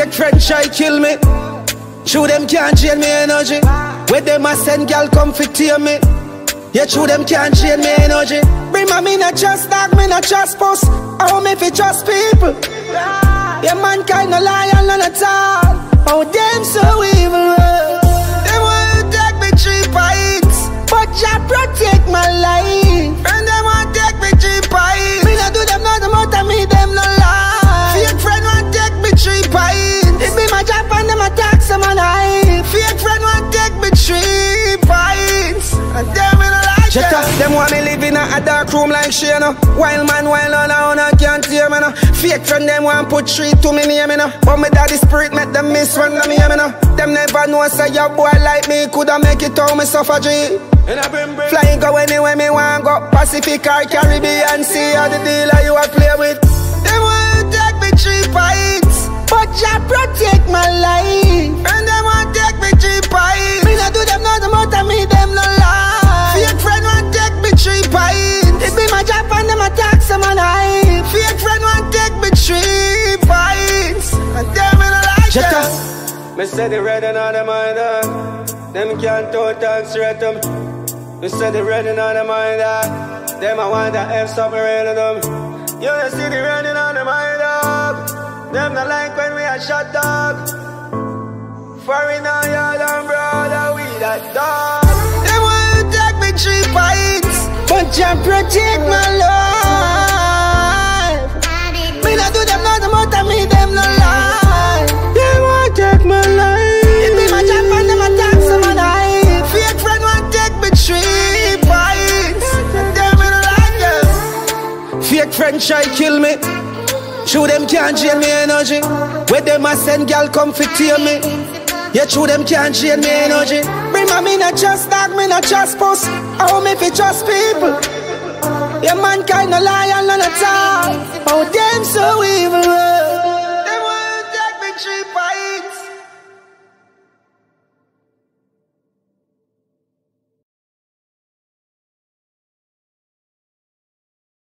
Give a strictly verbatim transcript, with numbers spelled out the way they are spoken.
Fake friends try kill me. True them can't drain me energy. Where them a send girl come fit tear me. Yeah, true them can't drain me energy. Bring my me not trust dog, me not trust post. I want me fi trust people. Yeah, mankind no lion none at all. Oh, them so evil. Them want to take me three pints, but Jah protect my life. And them want to take me three pints. Me not do them nothing more than me, them no lie. Fake friend want to take me three pints. It be my job and them attack some and I. Fake friend want to take me three pints. And them me no like Shut up, them want me live in a, a dark room like Shana. Wild man, wild on, on, I can't hear me no. Fake friend, them want put three to me name me no. But me daddy spirit make them miss run me me no. Them never know say your boy like me coulda make it out me suffer G. Flying go anywhere me want go. Pacific or Caribbean Sea or the dealer you a play with. Them want to take me three pints, but Jah protect my life. And them want to take me three pints. Me not do them nothing more than me, them no lie. Fake friend want to take me three pints. It be my job and them attack some and I. Fake friend want to take me three pints. And them me no like Shut up. Me say the red and all them either. Them can't talk talk straight to me. Me say the red and all them either. Them I want to F submarine them. You see the red and all them either. Them not like when we are shot dog. Foreigner, yard and brother, we that dog. Them want to take me three pints, but Jah protect my life. Me not do them nothing more than me, them no lie. Them want to take my life. It be my job and them attack some and I. Fake friend want to take me three pints. And them me no like them. Fake friend try kill me. True them can't drain me energy. Where them a send girl come fit tear me. Yeah, true them can't drain me energy. Bring my me not trust dog, me not trust post. I want me fi trust people. Yeah, mankind no lion none at all. Oh, them so evil.